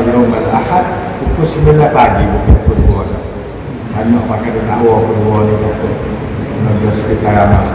yaum al-ahad pukul 9 pagi bukan pukul 2 dah. Banyak pakai ketawa pukul 2 ni kata nak hospital Ramas.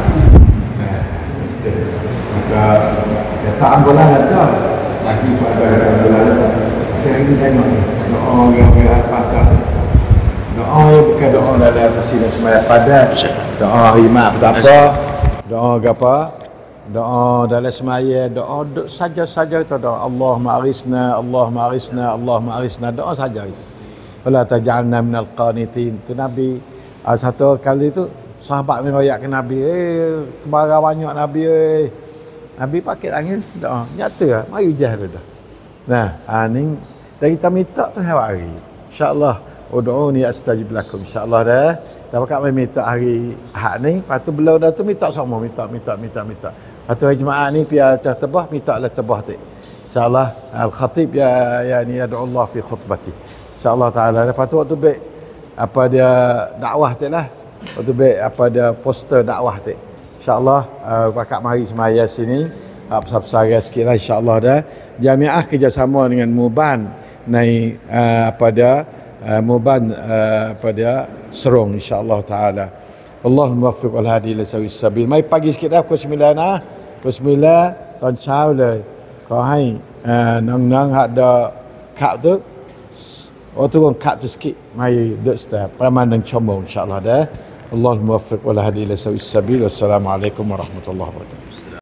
Maka tak ambulan ada lagi pada ambulan hari ini tengok ni doa yang apa doa bukan doa dalam mesin sembahyang padat, doa rimak tak apa, doa apa, doa dalam sembahyang, doa saja-saja itu doa Allahumma arisna, Allahumma arisna, Allahumma arisna, doa saja itu. Wala taj'alna minal qanitin. Tu Nabi satu kali tu sahabat meriwayat ke Nabi, kebarang banyak Nabi Nabi pakai angin doa. Nyata mari jah dah. Nah, ni dan kita minta tu hari. Insya-Allah ud'uni astajib lakum. Insya-Allah dah. Tak pakat main minta hari Ahad ni, lepas tu belum dah tu minta semua, minta. Lepas tu hari Jumaat ni biar dah tebah, minta lah tebah tu. Insya-Allah al-khatib ya ni ad'u Allah fi khutbati. Insya-Allah taala. Lepas tu waktu baik apa dia dakwah tu lah. Waktu baik apa dia poster dakwah tu. Insya-Allah pakat mari semaya sini. Besar-besar sikit lah insya-Allah dah. Jamiah kerjasama dengan Muban naik apa dia Muban apa dia Serong insya-Allah taala. Allahumma waffiq wal hadi ila sawis sabil. Mai pagi sikit dah pukul 9 ah. Pukul 9 ตอนเช้าเลยขอให้น้องๆada kak tu turun kak tu sikit mai duduk stepประมาณ1 ชั่วโมง insya-Allah dah. Allahumma waffiq wal hadi ila sawis sabil. Wassalamualaikum warahmatullahi wabarakatuh.